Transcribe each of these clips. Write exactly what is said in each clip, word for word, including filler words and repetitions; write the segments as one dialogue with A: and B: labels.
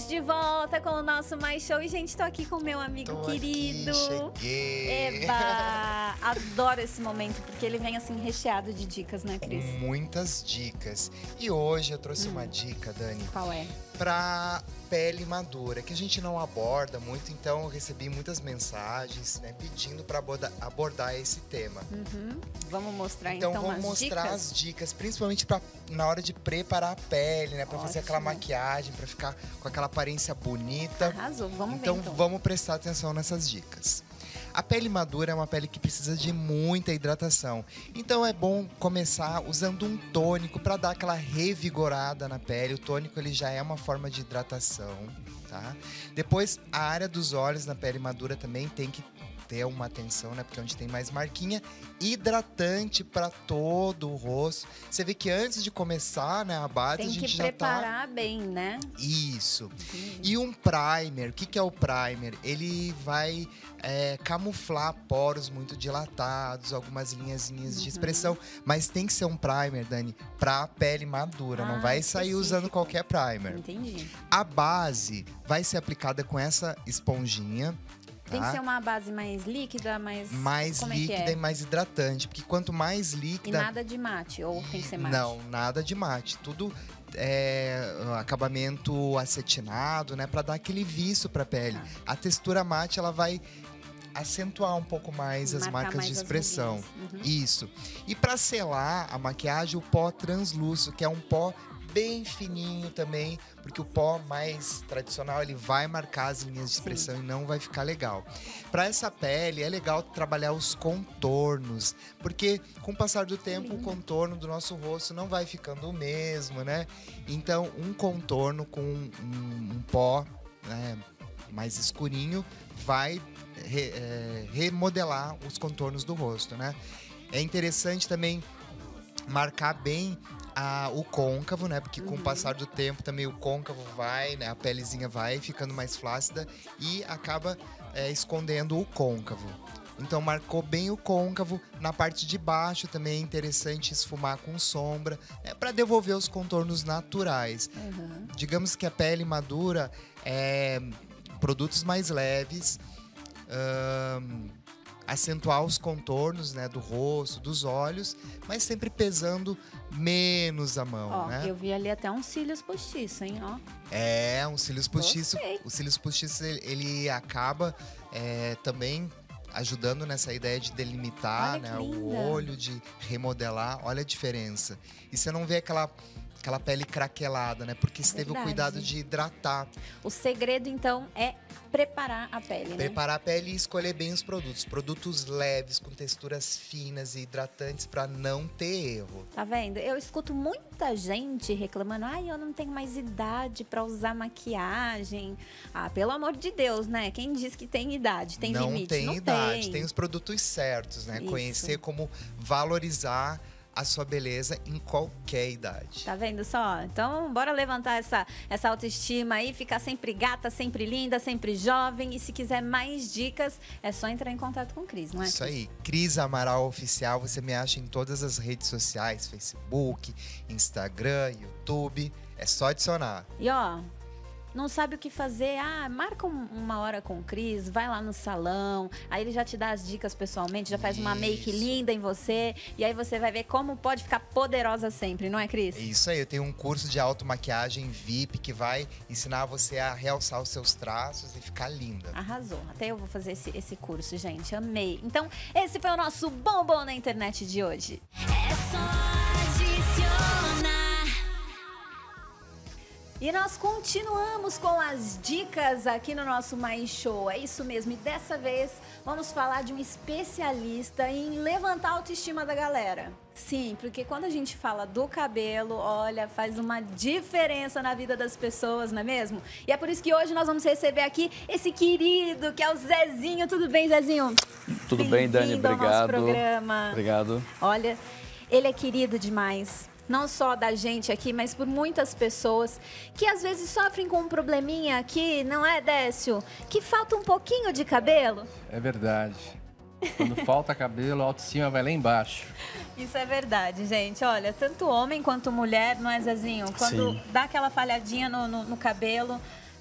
A: gente de volta com o nosso Mais Show. E, gente, tô aqui com o meu amigo
B: tô
A: querido.
B: Aqui, cheguei.
A: Eba! Adoro esse momento, porque ele vem assim recheado de dicas, né, Cris?
B: Com muitas dicas. E hoje eu trouxe hum. uma dica, Dani.
A: Qual é?
B: Pra pele madura, que a gente não aborda muito, então eu recebi muitas mensagens, né, pedindo para abordar, abordar esse tema.
A: Uhum. Vamos mostrar
B: então,
A: então,
B: então
A: umas
B: vamos mostrar
A: dicas?
B: as dicas, principalmente pra, na hora de preparar a pele, né, para fazer aquela maquiagem, para ficar com aquela aparência bonita.
A: Arrasou, vamos
B: então,
A: ver então.
B: Vamos prestar atenção nessas dicas. A pele madura é uma pele que precisa de muita hidratação. Então é bom começar usando um tônico para dar aquela revigorada na pele. O tônico ele já é uma forma de hidratação, tá? Depois, a área dos olhos na pele madura também tem que ter uma atenção, né? Porque é onde tem mais marquinha. Hidratante para todo o rosto. Você vê que antes de começar, né, a base,
A: tem
B: a gente
A: que
B: já
A: preparar
B: tá...
A: bem, né?
B: Isso.
A: Uhum.
B: E um primer, o que, que é o primer? Ele vai é, camuflar poros muito dilatados, algumas linhazinhas
A: uhum.
B: de expressão. Mas tem que ser um primer, Dani, pra pele madura.
A: Ah,
B: não vai sair
A: específico.
B: usando qualquer primer.
A: Entendi.
B: A base vai ser aplicada com essa esponjinha.
A: Tem
B: tá?
A: que ser uma base mais líquida, mais...
B: Mais
A: Como
B: líquida
A: é que é?
B: e mais hidratante. Porque quanto mais líquida...
A: E nada de mate, ou tem que ser mate?
B: Não, nada de mate. Tudo é acabamento acetinado, né? Pra dar aquele viço pra pele. Ah. A textura mate, ela vai acentuar um pouco mais as marcas
A: mais
B: de expressão.
A: Uhum.
B: Isso. E pra selar a maquiagem, o pó translúcido, que é um pó bem fininho também, porque o pó mais tradicional ele vai marcar as linhas de expressão Sim. e não vai ficar legal. Para essa pele é legal trabalhar os contornos, porque com o passar do tempo o contorno do nosso rosto não vai ficando o mesmo, né? Então um contorno com um, um pó, né, mais escurinho vai re, é, remodelar os contornos do rosto, né? É interessante também marcar bem A, o côncavo, né? Porque com uhum. o passar do tempo também o côncavo vai, né? A pelezinha vai ficando mais flácida e acaba é, escondendo o côncavo. Então marcou bem o côncavo. Na parte de baixo também é interessante esfumar com sombra, né? Para devolver os contornos naturais.
A: Uhum.
B: Digamos que a pele madura é produtos mais leves, hum, acentuar os contornos, né, do rosto, dos olhos, mas sempre pesando menos a mão,
A: ó,
B: né?
A: Eu vi ali até uns cílios postiços, hein, ó.
B: É, um cílios postiço.
A: Gostei.
B: O cílios postiço, ele, ele acaba é, também ajudando nessa ideia de delimitar, né, o olho, de remodelar. Olha a diferença. E você não vê aquela... aquela pele craquelada, né? Porque você teve o cuidado de hidratar.
A: O segredo, então, é preparar a pele, né?
B: Preparar a pele e escolher bem os produtos. Produtos leves, com texturas finas e hidratantes para não ter erro.
A: Tá vendo? Eu escuto muita gente reclamando: ai, eu não tenho mais idade para usar maquiagem. Ah, pelo amor de Deus, né? Quem diz que tem idade? Tem
B: não
A: limite?
B: Tem
A: não
B: idade.
A: tem.
B: Tem os produtos certos, né?
A: Isso.
B: Conhecer como valorizar a sua beleza em qualquer idade.
A: Tá vendo só? Então, bora levantar essa, essa autoestima aí, ficar sempre gata, sempre linda, sempre jovem. E se quiser mais dicas, é só entrar em contato com o Cris, não é?
B: Isso aí. Cris Amaral Oficial, você me acha em todas as redes sociais, Facebook, Instagram, YouTube. É só adicionar.
A: E ó, não sabe o que fazer? Ah, marca uma hora com o Cris, vai lá no salão, aí ele já te dá as dicas pessoalmente, já faz
B: Isso.
A: uma make linda em você, e aí você vai ver como pode ficar poderosa sempre, não é, Cris?
B: É isso aí, eu tenho um curso de automaquiagem V I P que vai ensinar você a realçar os seus traços e ficar linda.
A: Arrasou, até eu vou fazer esse, esse curso, gente, amei. Então, esse foi o nosso Bombom na Internet de hoje. É só adicionar. E nós continuamos com as dicas aqui no nosso Mais Show. É isso mesmo. E dessa vez vamos falar de um especialista em levantar a autoestima da galera. Sim, porque quando a gente fala do cabelo, olha, faz uma diferença na vida das pessoas, não é mesmo? E é por isso que hoje nós vamos receber aqui esse querido, que é o Zezinho. Tudo bem, Zezinho?
C: Tudo bem, Dani? Obrigado.
A: Ao nosso programa.
C: Obrigado.
A: Olha, ele é querido demais. Não só da gente aqui, mas por muitas pessoas que às vezes sofrem com um probleminha aqui, não é, Décio? Que falta um pouquinho de cabelo.
D: É verdade. Quando falta cabelo, a autoestima vai lá embaixo.
A: Isso é verdade, gente. Olha, tanto homem quanto mulher, não é, Zezinho? Quando
C: Sim.
A: dá aquela falhadinha no, no, no cabelo,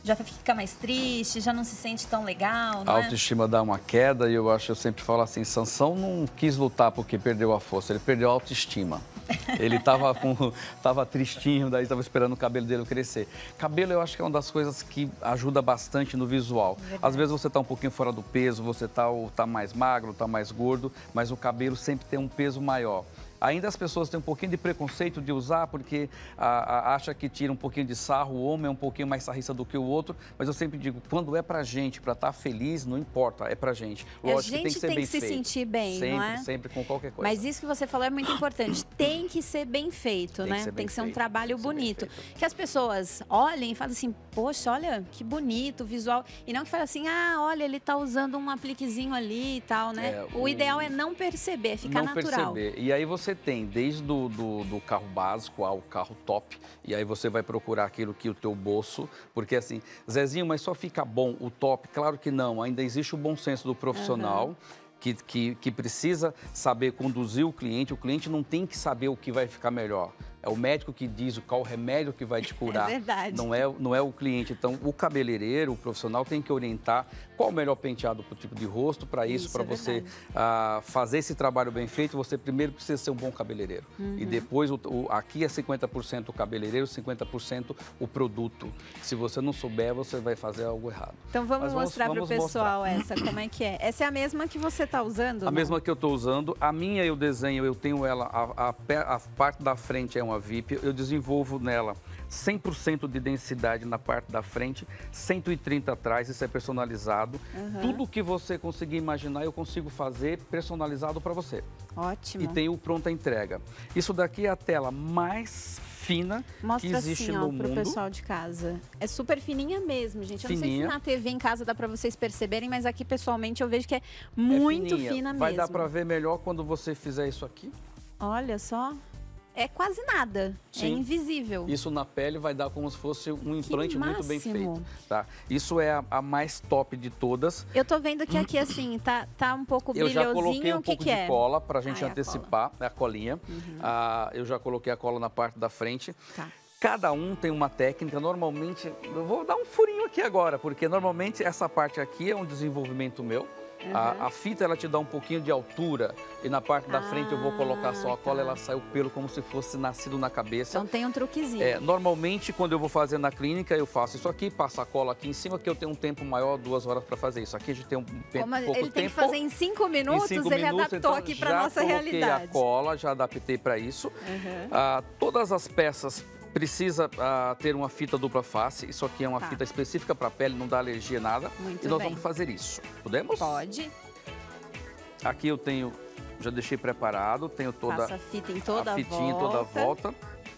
A: já fica mais triste, já não se sente tão legal, não
C: A
A: é?
C: autoestima dá uma queda e eu acho, eu sempre falo assim, Sansão não quis lutar porque perdeu a força, ele perdeu a autoestima. Ele tava, com, tava tristinho, daí estava esperando o cabelo dele crescer. Cabelo eu acho que é uma das coisas que ajuda bastante no visual.
A: Verdade.
C: Às vezes você tá um pouquinho fora do peso, você tá, tá mais magro, tá mais gordo, mas o cabelo sempre tem um peso maior. Ainda as pessoas têm um pouquinho de preconceito de usar porque a, a, acha que tira um pouquinho de sarro, o homem é um pouquinho mais sarrista do que o outro, mas eu sempre digo, quando é pra gente, pra estar feliz, não importa, é pra gente. Lógico
A: a gente
C: que tem que ser
A: tem
C: bem
A: que se
C: feito.
A: sentir bem,
C: sempre,
A: não é?
C: Sempre, com qualquer coisa.
A: Mas isso que você falou é muito importante. Tem que ser bem feito,
C: Tem
A: né?
C: que ser bem
A: tem que ser um
C: feito,
A: trabalho
C: tem que ser bem
A: bonito.
C: feito.
A: Que as pessoas olhem e falem assim, poxa, olha que bonito o visual. E não que falem assim, ah, olha, ele tá usando um apliquezinho ali e tal, né?
C: É,
A: o...
C: o-
A: ideal é não perceber, é ficar
C: não
A: natural.
C: perceber. E aí você tem desde do, do, do carro básico ao carro top, e aí você vai procurar aquilo que o teu bolso, porque assim, Zezinho, mas só fica bom o top? Claro que não, ainda existe o bom senso do profissional. Uhum. Que, que, que precisa saber conduzir o cliente, o cliente não tem que saber o que vai ficar melhor. É o médico que diz qual remédio que vai te curar.
A: É verdade.
C: Não é, não é o cliente. Então, o cabeleireiro, o profissional tem que orientar qual o melhor penteado para o tipo de rosto. Para isso,
A: Isso,
C: para
A: é
C: você
A: verdade.
C: ah, fazer esse trabalho bem feito, você primeiro precisa ser um bom cabeleireiro.
A: Uhum.
C: E depois, o, o, aqui é cinquenta por cento o cabeleireiro, cinquenta por cento o produto. Se você não souber, você vai fazer algo errado.
A: Então vamos,
C: Mas vamos-
A: mostrar para o
C: vamos
A: pessoal essa, como é que é. Essa é a mesma que você está usando?
C: A
A: não?
C: mesma que eu estou usando. A minha eu desenho, eu tenho ela, a, a, pe- a parte da frente é uma V I P, eu desenvolvo nela cem por cento de densidade na parte da frente, cento e trinta atrás, isso é personalizado.
A: Uhum.
C: Tudo que você conseguir imaginar, eu consigo fazer personalizado para você.
A: Ótimo.
C: E tem o pronta entrega. Isso daqui é a tela mais fina
A: Mostra
C: que existe
A: assim, ó,
C: no
A: pro
C: mundo.
A: pessoal de casa. É super fininha mesmo, gente. Eu não sei
C: Fininha.
A: se na T V em casa dá pra vocês perceberem, mas aqui pessoalmente eu vejo que é
C: É
A: muito
C: fininha.
A: fina
C: Vai
A: mesmo.
C: dar para ver melhor quando você fizer isso aqui.
A: Olha só. É quase nada. É
C: Sim.
A: invisível.
C: Isso na pele vai dar como se fosse um implante muito bem
A: máximo.
C: feito, tá? Isso é a, a mais top de todas.
A: Eu tô vendo que aqui, assim, tá, tá um pouco
C: Eu já
A: brilhosinho.
C: coloquei um
A: o que
C: pouco
A: que
C: de
A: é?
C: cola pra gente
A: Ah, é a
C: antecipar, é a colinha. Ah, eu já coloquei a cola na parte da frente.
A: Tá.
C: Cada um tem uma técnica, normalmente, eu vou dar um furinho aqui agora, porque normalmente essa parte aqui é um desenvolvimento meu. A, a fita, ela te dá um pouquinho de altura e na parte da frente eu vou colocar só a cola,
A: tá.
C: ela sai o pelo como se fosse nascido na cabeça.
A: Então tem um truquezinho.
C: É, normalmente, quando eu vou fazer na clínica, eu faço isso aqui, passo a cola aqui em cima, que eu tenho um tempo maior, duas horas para fazer isso. Aqui a gente tem um pe-
A: Como
C: pouco
A: ele tem
C: tempo.
A: que fazer em cinco minutos,
C: Em cinco
A: ele
C: minutos,
A: adaptou
C: então,
A: aqui pra
C: já
A: nossa
C: coloquei
A: realidade.
C: a cola, já adaptei para isso.
A: Uhum.
C: Ah, todas as peças precisa ah, ter uma fita dupla face. Isso aqui é uma
A: Tá.
C: fita específica para pele, não dá alergia nada.
A: Muito
C: e nós
A: bem.
C: vamos fazer isso. Podemos?
A: Pode.
C: Aqui eu tenho, já deixei preparado, tenho toda
A: Passa a fita em toda
C: a
A: a
C: fitinha em
A: volta.
C: toda a volta.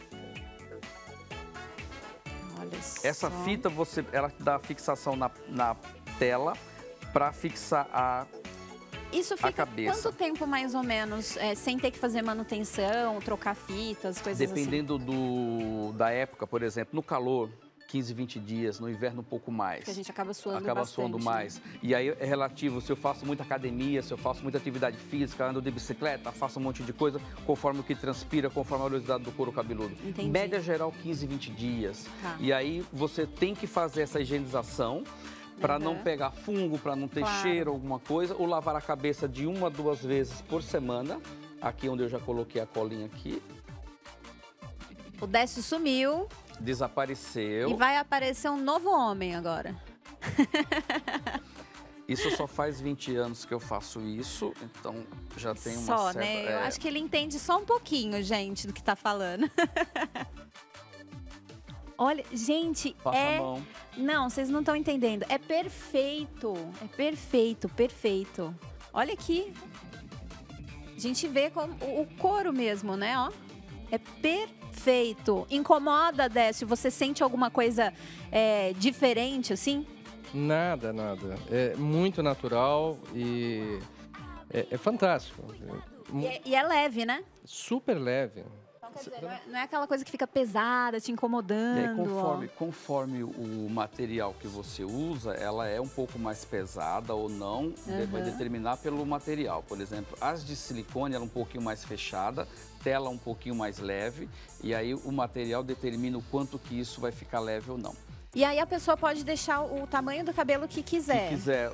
A: Olha só.
C: Essa fita, você, ela dá fixação na, na tela para fixar a...
A: Isso fica
C: cabeça.
A: quanto tempo, mais ou menos, é, sem ter que fazer manutenção, trocar fitas, coisas assim?
C: Dependendo do, da época, por exemplo, no calor, quinze, vinte dias, no inverno um pouco mais.
A: Que a gente acaba suando
C: Acaba
A: bastante,
C: suando
A: né?
C: mais. E aí é relativo, se eu faço muita academia, se eu faço muita atividade física, ando de bicicleta, faço um monte de coisa, conforme o que transpira, conforme a oleosidade do couro cabeludo.
A: Entendi.
C: Média geral, quinze, vinte dias.
A: Tá.
C: E aí você tem que fazer essa higienização para
A: Uhum.
C: não pegar fungo, para não ter
A: Claro.
C: cheiro, alguma coisa. Ou lavar a cabeça de uma, duas vezes por semana. Aqui onde eu já coloquei a colinha aqui.
A: O Décio sumiu
C: Desapareceu.
A: e vai aparecer um novo homem agora.
C: Isso só faz vinte anos que eu faço isso, então já tem uma
A: Só,
C: certa...
A: né? Eu
C: é,
A: acho que ele entende só um pouquinho, gente, do que tá falando. Olha, gente,
C: Passa
A: é...
C: a mão.
A: Não, vocês não estão entendendo. É perfeito. É perfeito, perfeito. Olha aqui. A gente vê como o o couro mesmo, né? Ó. É perfeito. Incomoda, Décio? Você sente alguma coisa é, diferente, assim?
D: Nada, nada. É muito natural e é, é fantástico. É mu-
A: E é, e é leve, né?
D: super leve.
A: Então, quer dizer, não é, não é aquela coisa que fica pesada, te
C: E
A: incomodando.
C: aí, conforme,
A: ó.
C: conforme o material que você usa, ela é um pouco mais pesada ou não, de- vai
A: Uhum.
C: determinar pelo material. Por exemplo, as de silicone, ela é um pouquinho mais fechada, tela um pouquinho mais leve, e aí o material determina o quanto que isso vai ficar leve ou não.
A: E aí a pessoa pode deixar o tamanho do cabelo que quiser.
C: Que quiser.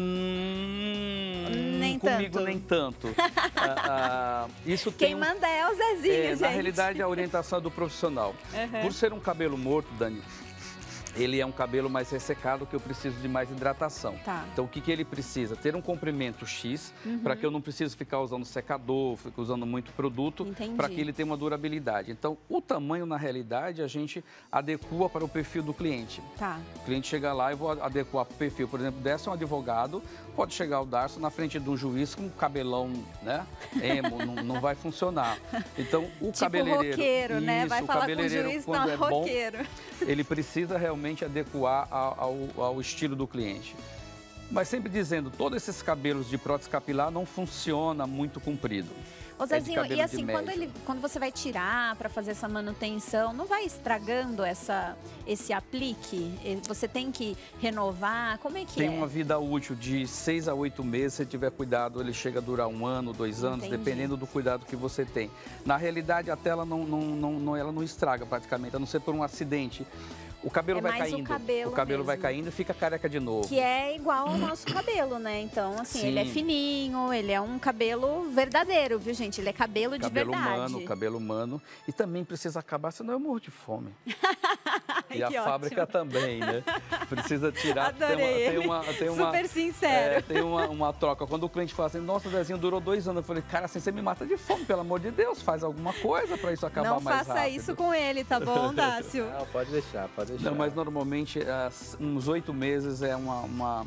C: Hum,
A: nem
C: comigo
A: tanto.
C: nem tanto. ah, ah, isso
A: Quem
C: tem um,
A: manda é o Zezinho,
C: é,
A: gente.
C: Na realidade, a orientação é do profissional.
A: Uhum.
C: Por ser um cabelo morto, Dani, ele é um cabelo mais ressecado que eu preciso de mais hidratação.
A: Tá.
C: Então, o que, que ele precisa? Ter um comprimento X,
A: Uhum.
C: para que eu não precise ficar usando secador, ficar usando muito produto,
A: Entendi.
C: para que ele tenha uma durabilidade. Então, o tamanho, na realidade, a gente adequa para o perfil do cliente.
A: Tá.
C: O cliente chega lá e vou adequar para o perfil. Por exemplo, desse um advogado, pode chegar o Darcio na frente de um juiz com um cabelão, né? Emo, não, não vai funcionar. Então, o
A: Tipo
C: cabeleireiro...
A: roqueiro, né? Vai
C: Isso, o
A: falar com o
C: cabeleireiro,
A: juiz,
C: quando
A: não,
C: é bom,
A: roqueiro.
C: ele precisa realmente adequar ao, ao, ao estilo do cliente. Mas sempre dizendo, todos esses cabelos de prótese capilar não funciona muito comprido.
A: Ô Zezinho,
C: é de cabelo
A: e assim,
C: de
A: quando,
C: médio.
A: ele, quando você vai tirar para fazer essa manutenção, não vai estragando essa, esse aplique? Você tem que renovar? Como é que
C: Tem
A: é?
C: uma vida útil de seis a oito meses, se tiver cuidado, ele chega a durar um ano, dois anos,
A: Entendi.
C: dependendo do cuidado que você tem. Na realidade, a tela não, não, não, não, ela não estraga praticamente, a não ser por um acidente. O cabelo
A: É
C: vai
A: mais o
C: caindo,
A: cabelo
C: cabelo vai
A: mesmo.
C: caindo e fica careca de novo.
A: Que é igual ao nosso cabelo, né? Então, assim,
C: Sim.
A: ele é fininho, ele é um cabelo verdadeiro, viu, gente? Ele é cabelo de
C: Cabelo
A: verdade.
C: humano, cabelo humano. E também precisa acabar, senão eu morro de fome. E a
A: Que
C: fábrica
A: ótimo.
C: também, né? Precisa tirar.
A: Adorei
C: Tem uma, tem uma, tem uma,
A: Super sincero.
C: é, tem uma, uma troca. Quando o cliente fala assim, nossa, o Zezinho durou dois anos. Eu falei, cara, assim você me mata de fome, pelo amor de Deus, faz alguma coisa para isso acabar
A: Não
C: mais
A: faça
C: rápido.
A: isso com ele, tá bom, Dácio?
D: Não, pode deixar, pode deixar.
C: Não, mas normalmente as- uns oito meses é uma, uma,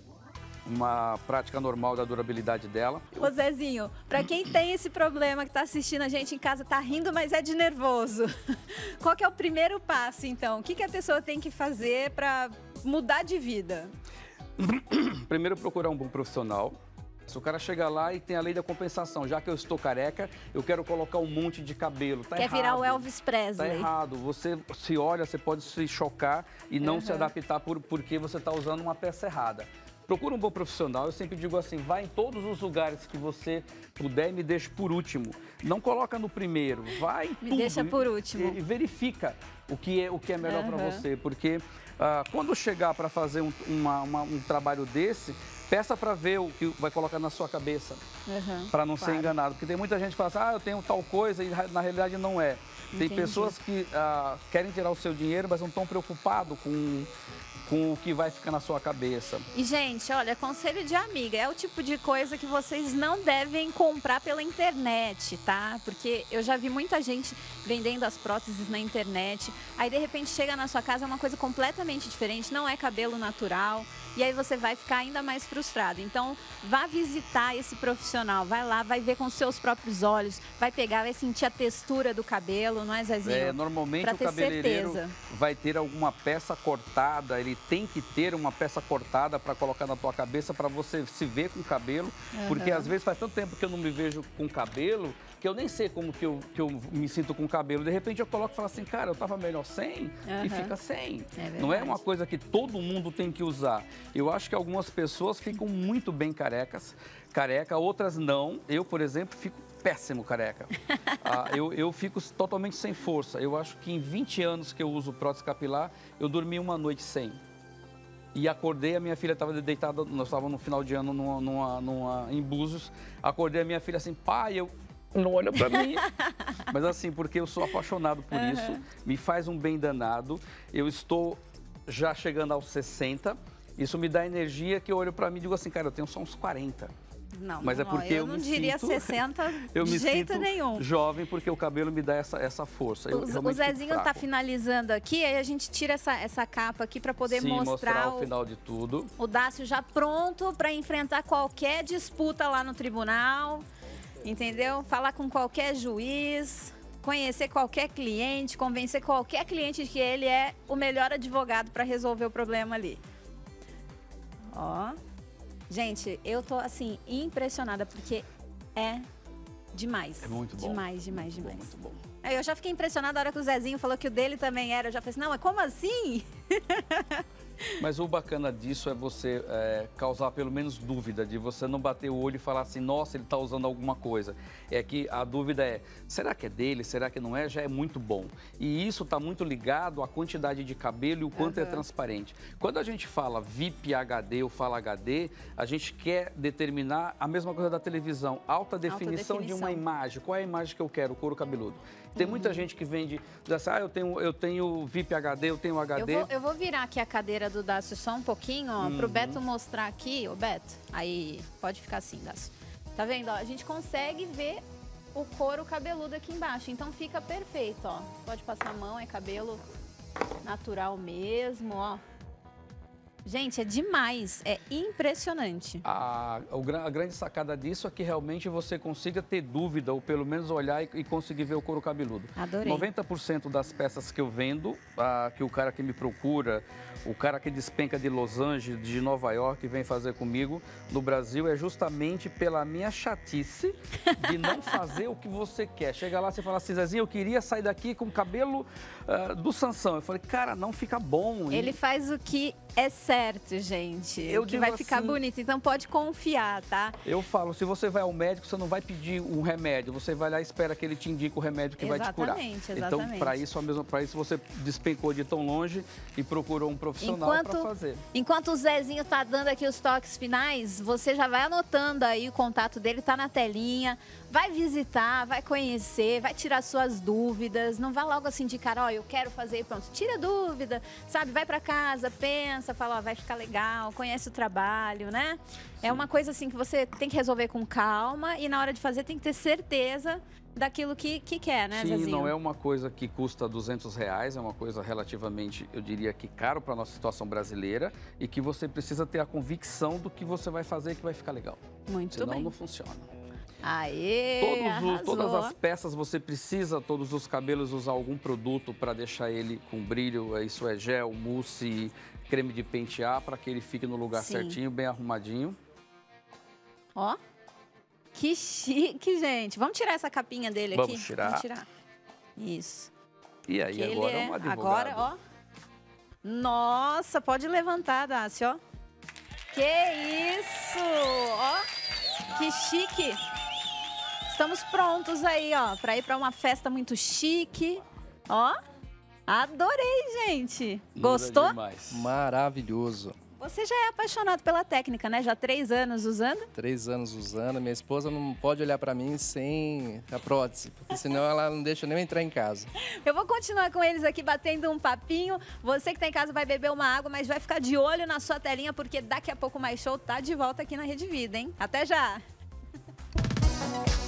C: uma prática normal da durabilidade dela.
A: Ô Zezinho, pra quem tem esse problema que tá assistindo a gente em casa, tá rindo, mas é de nervoso. Qual que é o primeiro passo, então? O que, que a pessoa tem que fazer pra mudar de vida?
C: Primeiro, procurar um bom profissional. Se o cara chega lá e tem a lei da compensação, já que eu estou careca, eu quero colocar um monte de cabelo. Tá
A: Quer
C: errado.
A: virar o Elvis
C: Tá
A: Presley?
C: errado. Você se olha, você pode se chocar e não
A: Uhum.
C: se adaptar por, porque você está usando uma peça errada. Procura um bom profissional. Eu sempre digo assim, vai em todos os lugares que você puder e me deixe por último. Não coloca no primeiro, vai em
A: Me
C: tudo.
A: deixa por
C: e-
A: último.
C: E, e verifica o que é, o que é melhor para
A: Uhum.
C: você. Porque ah, quando chegar para fazer um, uma- uma- um trabalho desse, peça para ver o que vai colocar na sua cabeça.
A: Uhum,
C: Para não
A: claro.
C: ser enganado. Porque tem muita gente que fala assim, ah, eu tenho tal coisa e na realidade não é. Tem
A: Entendi.
C: pessoas que ah, querem tirar o seu dinheiro, mas não estão preocupados com, com o que vai ficar na sua cabeça.
A: E, gente, olha, conselho de amiga, é o tipo de coisa que vocês não devem comprar pela internet, tá? Porque eu já vi muita gente vendendo as próteses na internet, aí de repente chega na sua casa, é uma coisa completamente diferente, não é cabelo natural, e aí você vai ficar ainda mais frustrado. Então, vá visitar esse profissional, vai lá, vai ver com seus próprios olhos, vai pegar, vai sentir a textura do cabelo, não é, Zezinho?
C: É, normalmente
A: Pra
C: o
A: ter
C: cabeleireiro
A: certeza.
C: vai ter alguma peça cortada, ele tem que ter uma peça cortada para colocar na tua cabeça para você se ver com o cabelo, porque às vezes faz tanto tempo que eu não me vejo com cabelo que eu nem sei como que eu, que eu me sinto com cabelo. De repente eu coloco e falo assim, cara, eu tava melhor sem
A: Uhum.
C: e fica sem.
A: É
C: Não é
A: verdade.
C: uma coisa que todo mundo tem que usar. Eu acho que algumas pessoas ficam muito bem carecas, careca, outras não. Eu, por exemplo, fico péssimo careca. Ah, eu, eu fico totalmente sem força. Eu acho que em vinte anos que eu uso prótese capilar, eu dormi uma noite sem. E acordei, a minha filha estava deitada, nós estávamos no final de ano numa, numa, numa, em Búzios. Acordei a minha filha assim, pai, eu não olha para mim. Mas assim, porque eu sou apaixonado por
A: Uhum.
C: isso, me faz um bem danado. Eu estou já chegando aos sessenta, isso me dá energia que eu olho para mim e digo assim, cara, eu tenho só uns quarenta.
A: Não,
C: Mas é
A: não,
C: porque
A: eu,
C: eu
A: não
C: me
A: diria
C: sinto-
A: sessenta
C: Eu
A: de
C: me
A: jeito
C: sinto
A: nenhum.
C: jovem porque o cabelo me dá essa, essa força. Eu
A: O, o
C: realmente fico
A: Zezinho tá
C: fraco.
A: finalizando aqui, aí a gente tira essa, essa capa aqui para poder
C: Sim,
A: mostrar,
C: o
A: o,
C: final de tudo.
A: o Dácio já pronto para enfrentar qualquer disputa lá no tribunal, entendeu? Falar com qualquer juiz, conhecer qualquer cliente, convencer qualquer cliente de que ele é o melhor advogado para resolver o problema ali. Ó. Gente, eu tô assim impressionada porque é demais.
C: É muito bom.
A: Demais, demais,
C: Muito bom,
A: demais.
C: muito bom.
A: Aí eu já fiquei impressionada na hora que o Zezinho falou que o dele também era. Eu já falei assim, não, mas como assim?
C: Mas o bacana disso é você é, causar pelo menos dúvida, de você não bater o olho e falar assim, nossa, ele está usando alguma coisa. É que a dúvida é, será que é dele, será que não é? Já é muito bom. E isso está muito ligado à quantidade de cabelo e o quanto uhum. é transparente. Quando a gente fala V I P H D ou fala H D, a gente quer determinar a mesma coisa da televisão, alta definição, alta definição. de uma imagem. Qual é a imagem que eu quero? O couro cabeludo. Tem muita uhum. gente que vende, diz assim, ah, eu tenho, eu tenho V I P H D, eu tenho H D.
A: Eu vou, eu vou virar aqui a cadeira do Dácio só um pouquinho, ó, uhum. pro Beto mostrar aqui. Ô, Beto, aí, pode ficar assim, Dácio. Tá vendo, ó? A gente consegue ver o couro cabeludo aqui embaixo, então fica perfeito, ó. Pode passar a mão, é cabelo natural mesmo, ó. Gente, é demais, é impressionante.
C: A, a grande sacada disso é que realmente você consiga ter dúvida, ou pelo menos olhar e, e conseguir ver o couro cabeludo.
A: Adorei.
C: noventa por cento das peças que eu vendo, a, que o cara que me procura, o cara que despenca de Los Angeles, de Nova York, vem fazer comigo no Brasil, é justamente pela minha chatice de não fazer o que você quer. Chega lá, você fala assim, Zezinho, eu queria sair daqui com o cabelo uh, do Sansão. Eu falei, cara, não fica bom.
A: Ele e... faz o que é certo, gente.
C: Eu
A: que vai
C: assim,
A: ficar bonito, então pode confiar, tá?
C: Eu falo, se você vai ao médico, você não vai pedir um remédio, você vai lá e espera que ele te indique o remédio que
A: exatamente,
C: vai te curar.
A: Exatamente.
C: Então, para isso, a mesma, para isso você despencou de tão longe e procurou um profissional para fazer.
A: Enquanto o Zezinho tá dando aqui os toques finais, você já vai anotando aí o contato dele, tá na telinha. Vai visitar, vai conhecer, vai tirar suas dúvidas. Não vá logo assim de cara, ó, eu quero fazer e pronto. Tira dúvida, sabe? Vai para casa, pensa, fala, ó, vai ficar legal, conhece o trabalho, né? Sim. É uma coisa assim que você tem que resolver com calma e na hora de fazer tem que ter certeza daquilo que, que quer, né,
C: Sim,
A: Zezinho?
C: não é uma coisa que custa duzentos reais, é uma coisa relativamente, eu diria que caro para a nossa situação brasileira e que você precisa ter a convicção do que você vai fazer que vai ficar legal.
A: Muito
C: Senão
A: bem.
C: não funciona.
A: Aê,
C: todos os, todas as peças você precisa, todos os cabelos, usar algum produto para deixar ele com brilho. Isso é gel, mousse, creme de pentear, para que ele fique no lugar Sim. certinho, bem arrumadinho.
A: Ó, que chique, gente. Vamos tirar essa capinha dele
C: Vamos
A: aqui?
C: Tirar.
A: Vamos tirar. Isso.
C: E aí,
A: que
C: agora
A: é
C: é um advogado.
A: Agora, ó. Nossa, pode levantar, Dácio, ó. Que isso! Ó, que chique. Estamos prontos aí, ó, para ir para uma festa muito chique. Ó, adorei, gente. Gostou?
C: Demais.
D: Maravilhoso.
A: Você já é apaixonado pela técnica, né? Já há três anos usando?
D: Três anos usando. Minha esposa não pode olhar para mim sem a prótese, porque senão ela não deixa nem eu entrar em casa.
A: Eu vou continuar com eles aqui batendo um papinho. Você que tá em casa vai beber uma água, mas vai ficar de olho na sua telinha, porque daqui a pouco o Mais Show tá de volta aqui na Rede Vida, hein? Até já!